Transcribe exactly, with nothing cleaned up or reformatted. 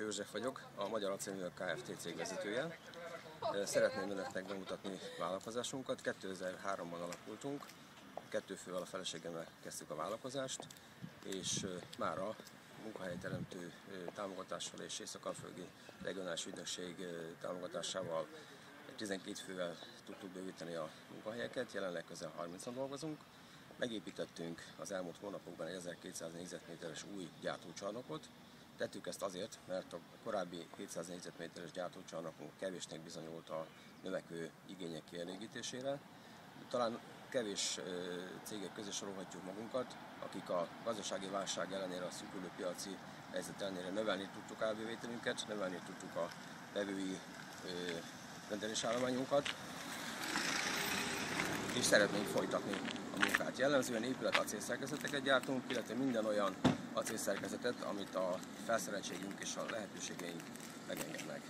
József vagyok, a Magyar Acélművek Kft. Cégvezetője. Szeretném önöknek bemutatni vállalkozásunkat. kétezer-háromban alakultunk, kettő fővel a feleségemmel kezdtük a vállalkozást, és mára munkahelyteremtő támogatással és Észak-Alföldi Regionális Ügynökség támogatásával tizenkét fővel tudtuk bővíteni a munkahelyeket, jelenleg közel harmincan dolgozunk. Megépítettünk az elmúlt hónapokban egy ezerkétszáz négyzetméteres új gyártócsarnokot. Tettük ezt azért, mert a korábbi hétszáz négyzetméteres gyártócsarnokunk kevésnek bizonyult a növekvő igények kielégítésére. Talán kevés cégek közé sorolhatjuk magunkat, akik a gazdasági válság ellenére, a szűkülő piaci helyzet ellenére növelni tudtuk árbevételünket, növelni tudtuk a vevői rendelésállományunkat, és szeretnénk folytatni a munkát. Jellemzően épület acélszerkezeteket gyártunk, illetve minden olyan acélszerkezetet, amit a felszereltségünk és a lehetőségeink megengednek.